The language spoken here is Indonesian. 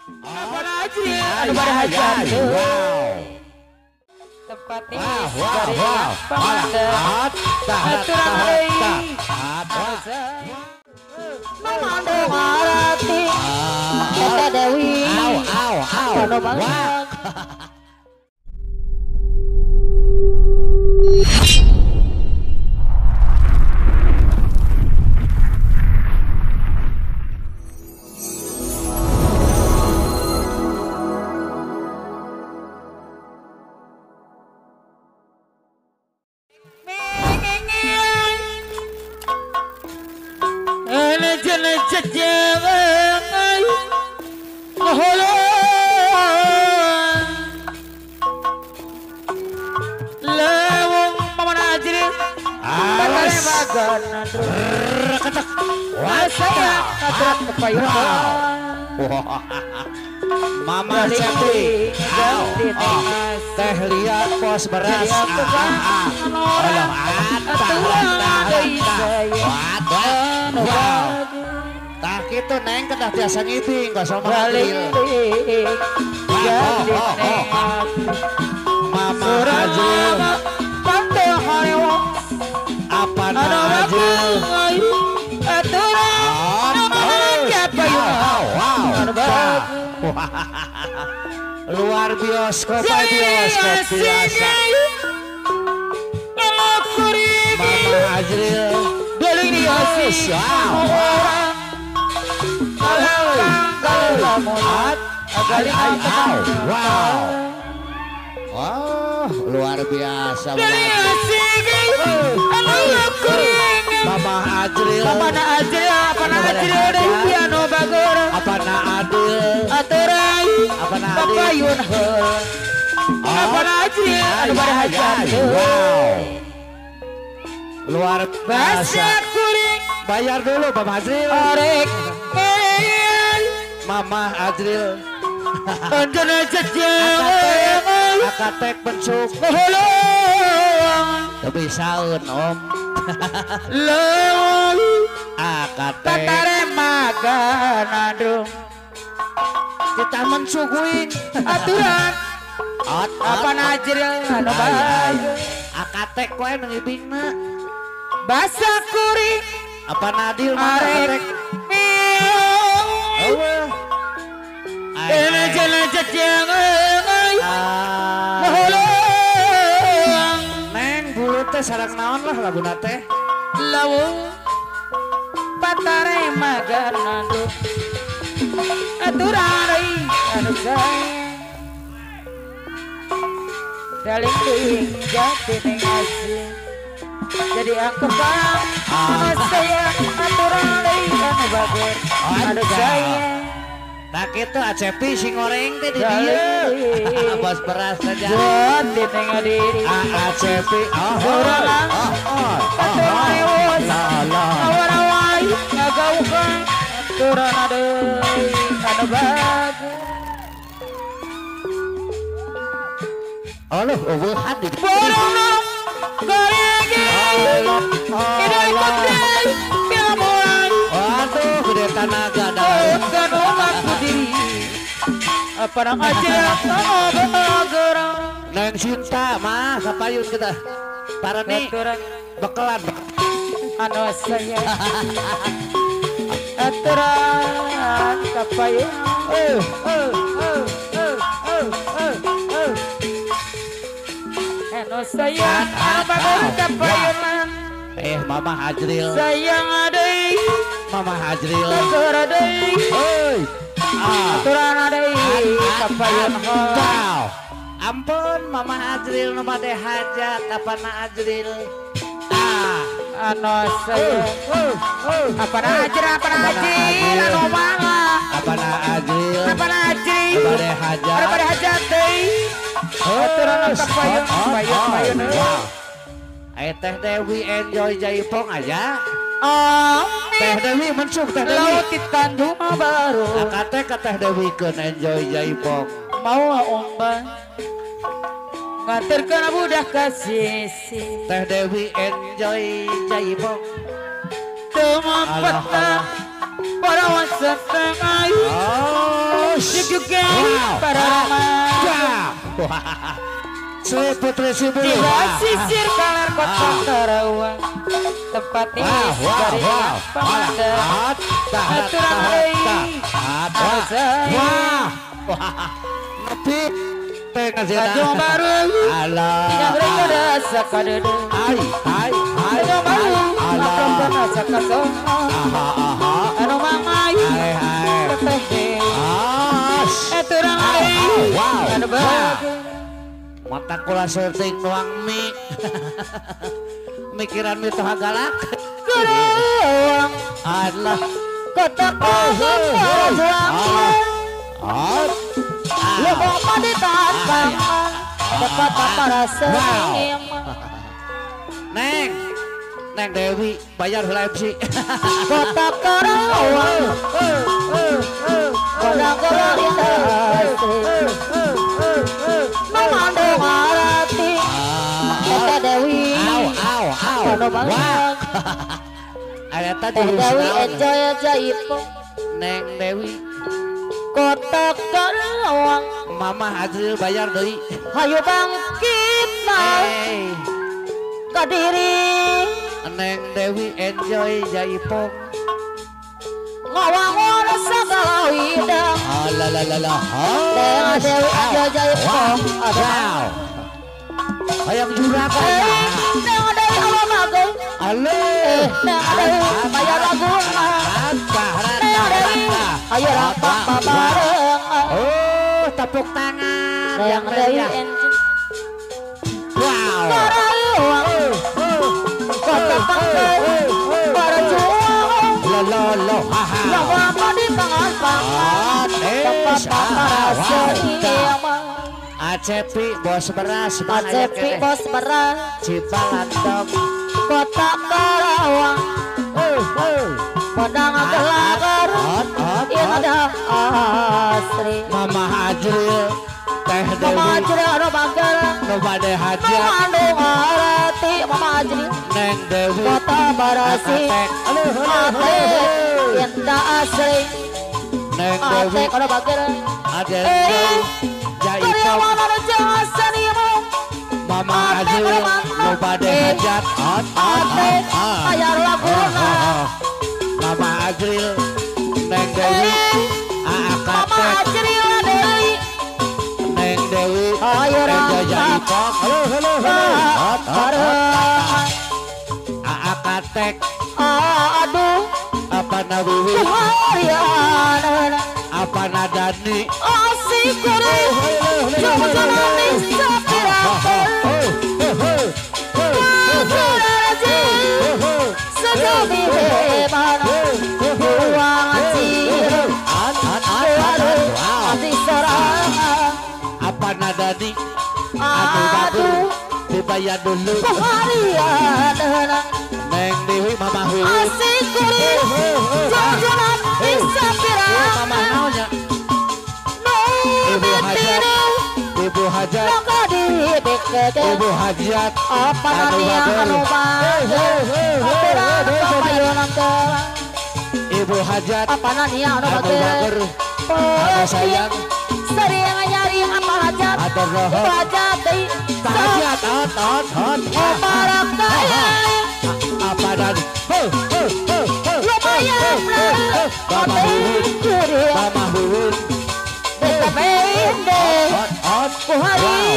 Apa aja anu bade hajat tempat ini dari pemandang aturan deui memandang arati kita Dewi anu banget Mama Cepri, teh liat pos beras, tak gitu neng kedah biasa ngibing, gak sama ngambil. Mama Ajil, apa Ajil? Luar bioskop biasa. Mama Ajril beli di osis. Wow, luar biasa. Mama Ajril, apa na Ajril dari piano bagor, apa na Adil, aturai, apa na Papayun hel, apa na Ajril, anu bade hajat. Wow, luar biasa. Bayar dulu Mama Ajril. Mama Ajril, anjana akatek bensuk, tapi saun om. Akatek tatare maganadung di taman suguing aturan apa Najril anu bae akatek koe ngibingna basa kuring apa Nadil akatek Jelejet yang neng bulu teh sarang naon lah laguna teh lawung patare maganando aturan anu sayang daling ting jati ning asli jadi aku bang sayang aturan anu bagus anu sayang tak itu ACP si ngoreng teh di dia bos beras saja di tengah diri ACP awal-awal ngagaukan aturan ada bagus Allah ubuhan di borong goreng ini ikut deh piamuan waduh gede tanaga daun apa nama aja neng cinta mah kapayun kita para nih bekalan anu saya aturan kapayun anu saya apa kapayun Mama Ajril sayang adai Mama Ajril aturan adai kapayun ampun Mama Ajril nu bade hajat apa na Ajril anu saya apa na Ajril anu mangga apa na Ajril bade hajat deui aturan kapayun Teh Dewi enjoy jaipong aja. Teh Dewi mensuk Teh Dewi. Laut di Tanjung baru. Akate ka Teh Dewi keun enjoy jaipong. Mau ombang. Ngaturkeun budak kasih. Teh Dewi enjoy jaipong. Teu mampet para wasateng ayu. juga para remaja Putri Sibulu di sisir kaler kota Karawang tempat ini dari pemandangan aturan Tapi Kajong baru Tiga mereka rasa kadede Kajong baru Makan rasa kasong Ano mangay Teteh Aturan Ano bagus mata kula syuting nuang mi mikiran mi tuh galak Karawang Allah Kota Karawang Lubang paditakan Dapat apa rasa Neng Dewi bayar MC Kota Karawang Kota Karawang Memandang arati Teh Dewi Kono banget Teh Dewi enjoy aja ipo Neng Dewi Kota Karawang Mama Azril bayar deui Hayu bangkit Kadiri Neng Dewi enjoy jaipong Ngawang segala widang Alalala Neng Dewi enjoy jaipong Hayang juragan Neng Dewi apa bagai Neng Dewi bayar lagu Neng Dewi ayo rapat babareng tepuk tangan Neng Dewi enjoy Karawang Kota Karawang para juang Lolo yang lama di pangan-pangan tempat rasa Acepi bos beras Acepi bos beras Cipalandam Kota Karawang Padang gelagar Indah asri Mama Ajril Teh Dewi Mama Ajril ada bagal Nobade hajat Mengandung arati Mama Ajril Neng Dewi Kota Barasi Ate Indah asri Neng Ate Dewi ada bagal Aden Jaipong Karyawan ada jangan senimu Mama Ajril Nobade hajat Ate bayar laguna Mama Ajril Neng Dewi Mama Ajril Dewi Neng Dewi ayo Enjoy Jaipong Bareng Aakatek Aduh Apa Nawiwi Harian Apa Nadani Asik kuri Jangan bisa pirakan Sejati hebat Ruang acil Hati serangan Apa Nadani Aduh dibayar dulu Harian Neng Dewi Mama Hui Asik kuri Jangan bisa pirakan Mama naunya Ibu Hajat Ibu Hajat apa nanti anu Ibu Hajat apa nanti anu bager Ada sayang sering nyari apa hajat Ada roh Ibu Hajat Hajat barang kaya Apa dan lumayan Mama Huwin Mama Huwin Benda bende ku hari